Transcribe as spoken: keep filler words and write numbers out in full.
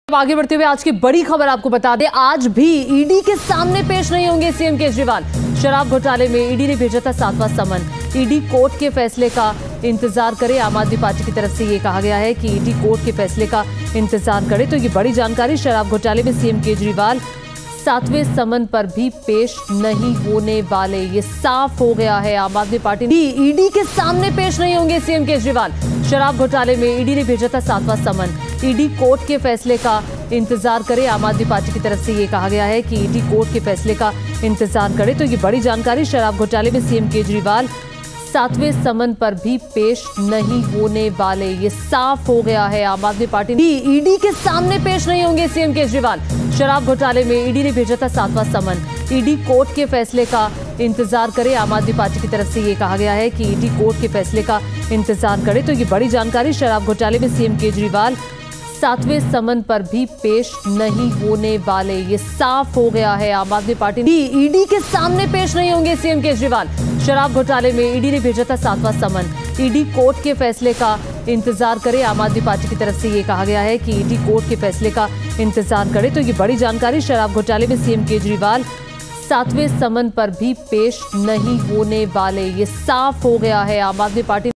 अब आगे बढ़ते हुए आज की बड़ी खबर आपको बता दें, आज भी ईडी के सामने पेश नहीं होंगे सीएम केजरीवाल। शराब घोटाले में ईडी ने भेजा था सातवां समन। ईडी कोर्ट के फैसले का इंतजार करे, आम आदमी पार्टी की तरफ से ये कहा गया है कि ईडी कोर्ट के फैसले का इंतजार करे। तो ये बड़ी जानकारी, शराब घोटाले में सीएम केजरीवाल सातवें समन पर भी पेश नहीं होने वाले, ये साफ हो गया है। आम आदमी पार्टी ईडी के सामने पेश नहीं होंगे सीएम केजरीवाल। शराब घोटाले में ईडी ने भेजा था सातवां समन। ईडी कोर्ट के फैसले का इंतजार करे, आम आदमी पार्टी की तरफ से ये कहा गया है कि ईडी कोर्ट के फैसले का इंतजार करे। तो ये बड़ी जानकारी, शराब घोटाले में सीएम केजरीवाल सातवें समन पर भी पेश नहीं होने वाले, ये साफ हो गया है। आम आदमी पार्टी ईडी के सामने पेश नहीं होंगे सीएम केजरीवाल। शराब घोटाले में ईडी ने भेजा था सातवां समन। ईडी कोर्ट के फैसले का इंतजार करे, आम आदमी पार्टी की तरफ से ये कहा गया है कि ईडी कोर्ट के फैसले का इंतजार करे। तो ये बड़ी जानकारी, शराब घोटाले में सीएम केजरीवाल सातवें समन पर भी पेश नहीं होने वाले, ये साफ हो गया है। आम आदमी पार्टी ईडी के सामने पेश नहीं होंगे सीएम केजरीवाल। शराब घोटाले में ईडी ने भेजा था सातवां समन। ईडी कोर्ट के फैसले का इंतजार करे, आम आदमी पार्टी की तरफ से ये कहा गया है कि ईडी कोर्ट के फैसले का इंतजार करे। तो ये बड़ी जानकारी, शराब घोटाले में सीएम केजरीवाल सातवें समन पर भी पेश नहीं होने वाले, ये साफ हो गया है। आम आदमी पार्टी